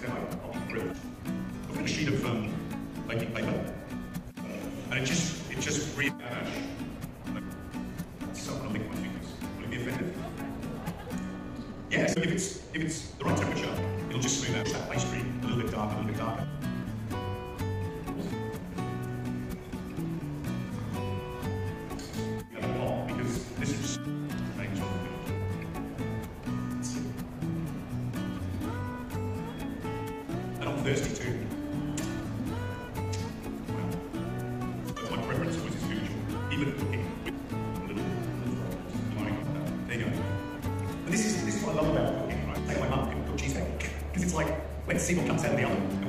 then I'll grill. I've got a sheet of baking paper, and it just really ganache. So I'm gonna lick my fingers. Will you be offended? Yeah. So if it's the right temperature, it'll just smooth out that pastry a little bit darker, a little bit darker. Because this is making sure. And I'm thirsty too. But my preference always is usual, even cooking with a little like, there you go. And this is what I love about cooking, right? Like my mum can cook cheesecake, because it's like when sizzle comes out of the oven.